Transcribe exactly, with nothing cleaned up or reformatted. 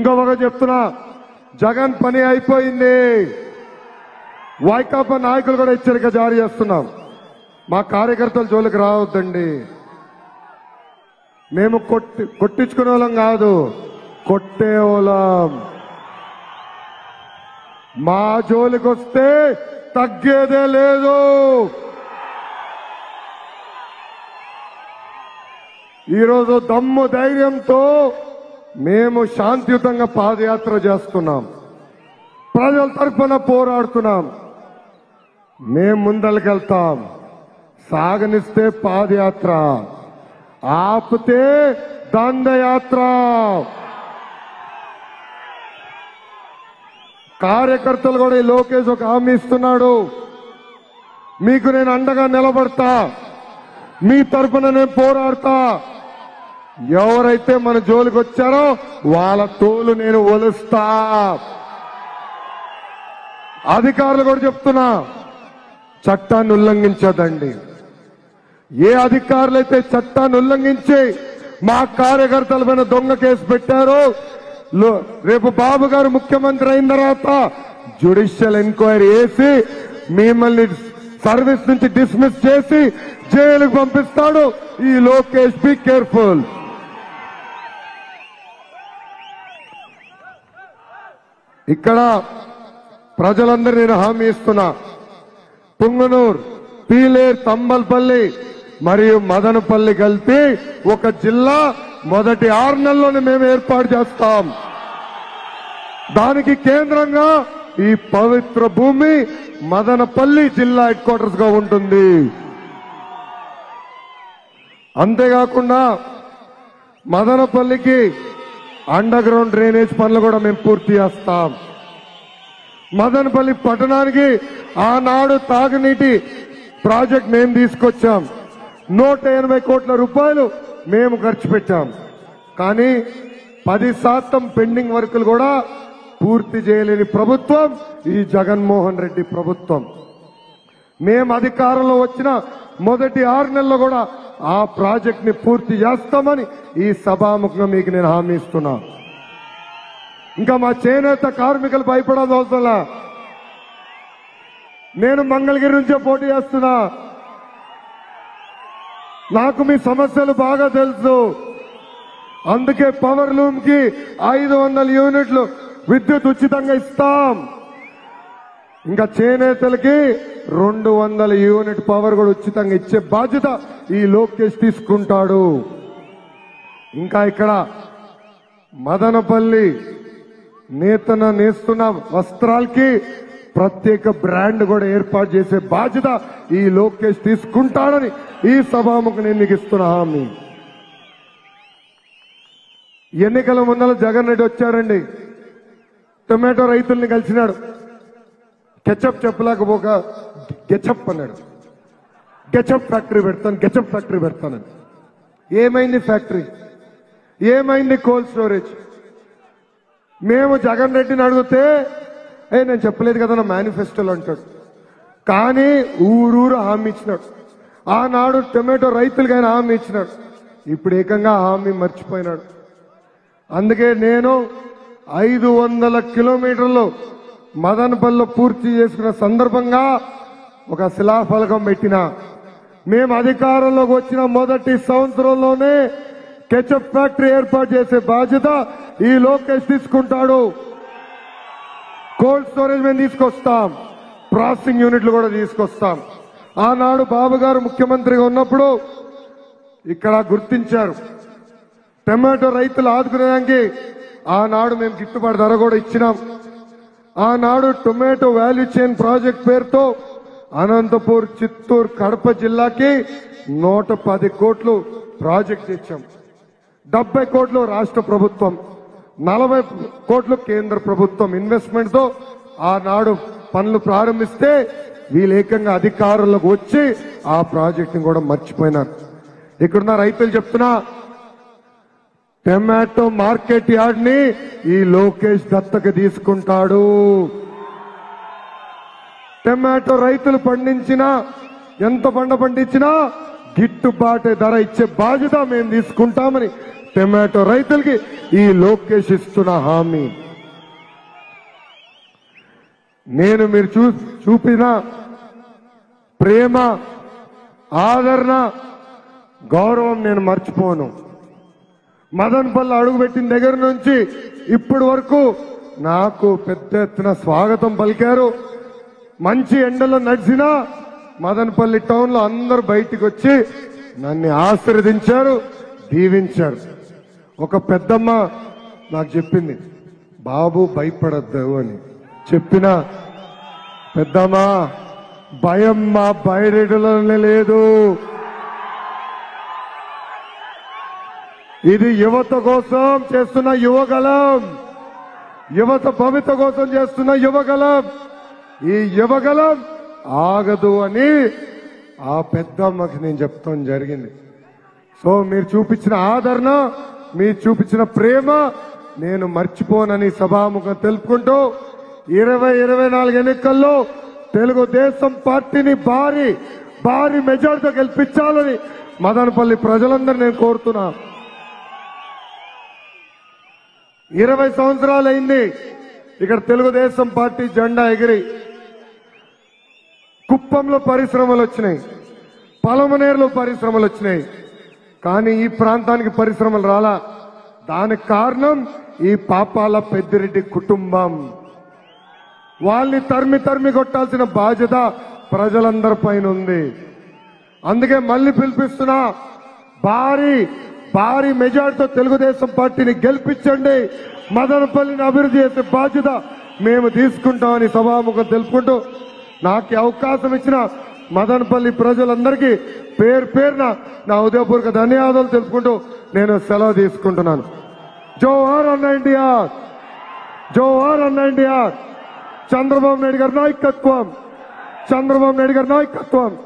ఇంకొక చెప్తున్నా, జగన్ పని అయిపోయింది. వైకాపా నాయకులు కూడా హెచ్చరిక జారీ చేస్తున్నాం, మా కార్యకర్తల జోలికి రావద్దండి. మేము కొట్టి కొట్టించుకునే వాళ్ళం కాదు, కొట్టే వాళ్ళం. మా జోలికి వస్తే తగ్గేదే లేదు. ఈరోజు దమ్ము ధైర్యంతో మేము శాంతియుతంగా పాదయాత్ర చేస్తున్నాం, ప్రజల తరఫున పోరాడుతున్నాం. మేము ముందలకెళ్తాం. సాగనిస్తే పాదయాత్ర, ఆపితే దండయాత్ర. కార్యకర్తలు కూడా ఈ లోకేష్ ఒక హామీ ఇస్తున్నాడు, మీకు నేను అండగా నిలబడతా, మీ తరఫున నేను పోరాడతా. ఎవరైతే మన జోలికి వచ్చారో వాళ్ళ తోలు నేను ఒలుస్తా. అధికారులు కూడా చెప్తున్నా, చట్టాన్ని ఉల్లంఘించదండి. ఏ అధికారులైతే చట్టాన్ని ఉల్లంఘించి మా కార్యకర్తల పైన దొంగ కేసు పెట్టారో, రేపు బాబు గారు ముఖ్యమంత్రి అయిన తర్వాత జ్యుడిషియల్ ఎంక్వైరీ చేసి మిమ్మల్ని సర్వీస్ నుంచి డిస్మిస్ చేసి జైలుకు పంపిస్తాడు ఈ లోకేష్. Be careful. ఇక్కడ ప్రజలందరూ నేను హామీ ఇస్తున్నా, పుంగనూరు, పీలేరు, తంబల్పల్లి మరియు మదనపల్లి కలిపి ఒక జిల్లా మొదటి ఆరు నెలల్లోనే మేము ఏర్పాటు చేస్తాం. దానికి కేంద్రంగా ఈ పవిత్ర భూమి మదనపల్లి జిల్లా హెడ్ క్వార్టర్స్ గా ఉంటుంది. అంతేకాకుండా మదనపల్లికి అండర్ గ్రౌండ్ డ్రైనేజ్ పనులు కూడా మేము పూర్తి చేస్తాం. మదనపల్లి పట్టణానికి ఆనాడు తాగునీటి ప్రాజెక్ట్ మేము తీసుకొచ్చాం. నూట ఎనభై కోట్ల రూపాయలు మేము ఖర్చు పెట్టాం. కానీ పది శాతం పెండింగ్ వర్కులు కూడా పూర్తి చేయలేని ప్రభుత్వం ఈ జగన్మోహన్ రెడ్డి ప్రభుత్వం. మేము అధికారంలో వచ్చిన మొదటి ఆరు నెలల్లో కూడా ఆ ప్రాజెక్ట్ ని పూర్తి చేస్తామని ఈ సభాముఖంగా మీకు నేను హామీ ఇస్తున్నా. ఇంకా మా చేనేత కార్మికులు భయపడాల్సిన అవసరంలా. నేను మంగళగిరి నుంచే పోటీ చేస్తున్నా, నాకు మీ సమస్యలు బాగా తెలుసు. అందుకే పవర్ లూమ్ కి ఐదు వందల యూనిట్లు విద్యుత్ ఉచితంగా ఇస్తాం. ఇంకా చేనేతలకి రెండు వందల యూనిట్ పవర్ కూడా ఉచితంగా ఇచ్చే బాధ్యత ఈ లోకేష్ తీసుకుంటాడు. ఇంకా ఇక్కడ మదనపల్లి నేతన నేస్తున్న వస్త్రాలకి ప్రత్యేక బ్రాండ్ కూడా ఏర్పాటు చేసే బాధ్యత ఈ లోకేష్ తీసుకుంటాడని ఈ సభాముఖం నేను మీకు ఇస్తున్న హామీ. ఎన్నికల ముందర జగన్ రెడ్డి వచ్చాడండి, టొమాటో రైతుల్ని కలిసినాడు. కెచప్ చెప్పలేకపోక గెచప్ అన్నాడు. గెచప్ ఫ్యాక్టరీ పెడతాను, గెచప్ ఫ్యాక్టరీ పెడతానని. ఏమైంది ఫ్యాక్టరీ? ఏమైంది కోల్డ్ స్టోరేజ్? మేము జగన్ రెడ్డిని అడిగితే ఏ నేను చెప్పలేదు కదా నా మేనిఫెస్టోలో అంటాడు. కానీ ఊరూరు హామీ ఇచ్చినాడు. ఆనాడు టొమాటో రైతులకు ఆయన హామీ ఇచ్చినాడు, ఇప్పుడు ఏకంగా హామీ మర్చిపోయినాడు. అందుకే నేను ఐదు వందల కిలోమీటర్లు మదనపల్లిలో పూర్తి చేసుకున్న సందర్భంగా ఒక శిలాఫలకం పెట్టిన. మేము అధికారంలోకి వచ్చిన మొదటి సంవత్సరంలోనే కెచప్ ఫ్యాక్టరీ ఏర్పాటు చేసే బాధ్యత ఈ లోకేష్ తీసుకుంటాడు. కోల్డ్ స్టోరేజ్ మేము తీసుకొస్తాం, ప్రాసెసింగ్ యూనిట్లు కూడా తీసుకొస్తాం. ఆనాడు బాబు గారు ముఖ్యమంత్రిగా ఉన్నప్పుడు ఇక్కడ గుర్తించారు, టమాటో రైతులు ఆదుకునేదానికి ఆనాడు మేము గిట్టుబాటు ధర కూడా ఇచ్చినాం. ఆనాడు టొమాటో వాల్యూ చైన్ ప్రాజెక్ట్ పేరుతో అనంతపూర్, చిత్తూరు, కడప జిల్లాకి నూట పది కోట్లు ప్రాజెక్ట్ ఇచ్చాం. డెబ్బై కోట్లు రాష్ట్ర ప్రభుత్వం, నలభై కోట్లు కేంద్ర ప్రభుత్వం ఇన్వెస్ట్మెంట్ తో ఆనాడు పనులు ప్రారంభిస్తే వీళ్ళు ఏకంగా అధికారులకు వచ్చి ఆ ప్రాజెక్ట్ ని కూడా మర్చిపోయినారు. ఇక్కడున్న రైతులు చెప్తున్నా, టమాటో మార్కెట్ యార్డ్ ని ఈ లోకేష్ దత్తకు తీసుకుంటాడు. టమాటో రైతులు పండించినా ఎంత పంట పండించినా గిట్టుబాటు ధర ఇచ్చే బాధ్యత మేము తీసుకుంటామని టమాటో రైతులకి ఈ లోకేష్ ఇస్తున్న హామీ. నేను మీరు చూ చూపిన ప్రేమ, ఆదరణ, గౌరవం నేను మర్చిపోను. మదనపల్లి అడుగుపెట్టిన దగ్గర నుంచి ఇప్పటి వరకు నాకు పెద్ద ఎత్తున స్వాగతం పలికారు. మంచి ఎండలో నడిచినా మదనపల్లి టౌన్ లో అందరూ బయటికి వచ్చి నన్ను ఆశీర్వదించారు, దీవించారు. ఒక పెద్దమ్మ నాకు చెప్పింది, బాబు భయపడద్దు అని చెప్పిన పెద్దమ్మ, భయం మా బయటలోనే లేదు. ఇది యువత కోసం చేస్తున్న యువగలం, యువత భవిత కోసం చేస్తున్న యువగలం. ఈ యువగలం ఆగదు అని ఆ పెద్దమ్మకి నేను చెప్తాం జరిగింది. సో మీరు చూపించిన ఆదరణ, మీరు చూపించిన ప్రేమ నేను మర్చిపోనని సభాముఖం తెలుపుకుంటూ ఇరవై ఇరవై నాలుగు ఎన్నికల్లో తెలుగుదేశం పార్టీని భారీ భారీ మెజార్టీతో గెలిపించాలని మదనపల్లి ప్రజలందరూ నేను కోరుతున్నా. ఇరవై సంవత్సరాలు అయింది ఇక్కడ తెలుగుదేశం పార్టీ జెండా ఎగిరి. కుప్పంలో పరిశ్రమలు వచ్చినాయి, పలమనేరులో పరిశ్రమలు వచ్చినాయి, కానీ ఈ ప్రాంతానికి పరిశ్రమలు రాలా. దానికి కారణం ఈ పాపాల పెద్దిరెడ్డి కుటుంబం. వాళ్ళని తరిమి తరిమి కొట్టాల్సిన బాధ్యత ప్రజలందరి పైన ఉంది. అందుకే మళ్ళీ పిలిపిస్తున్నా, భారీ భారీ మెజార్టీతో తెలుగుదేశం పార్టీని గెలిపించండి, మదనపల్లిని అభివృద్ధి చేసే బాధ్యత మేము తీసుకుంటామని సభాముఖం తెలుపుకుంటూ నాకు అవకాశం ఇచ్చిన మదనపల్లి ప్రజలందరికీ పేరు పేరున నా ఉదయపూర్వక ధన్యవాదాలు తెలుపుకుంటూ నేను సెలవు తీసుకుంటున్నాను. జోహార్ అన్న ఎన్టీఆర్, జోహార్ అన్న ఎన్టీఆర్. చంద్రబాబు నాయుడు గారి నాయకత్వం, చంద్రబాబు నాయుడు గారి నాయకత్వం.